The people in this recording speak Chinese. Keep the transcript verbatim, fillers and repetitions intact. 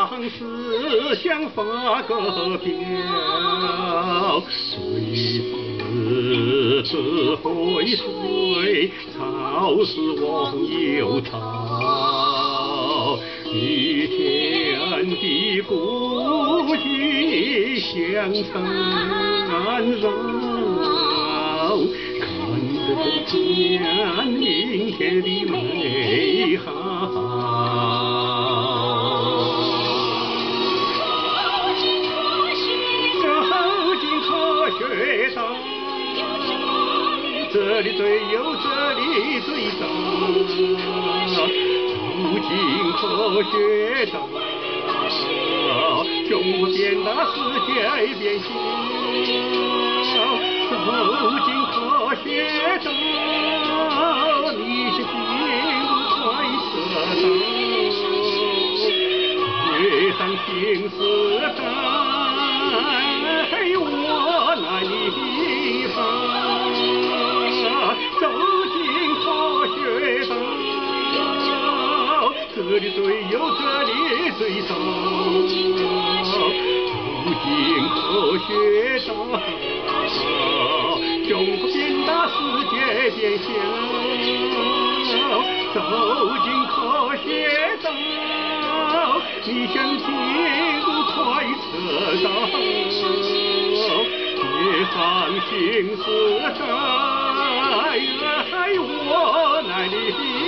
让思想发个表，水之子会水，草是忘忧草。与天地孤寂相缠绕，看得见明天的美好。走进科学道，这里最有，这里最早。走进科学道，中国变大，世界变小。走进科学道，你是进入快车道。月上行驶在我那里方，走进科学道。这里最有，这里最少。走进科学道，中国变大，世界变小。走进科学道，你想进入快车道。月上行驶在我那里。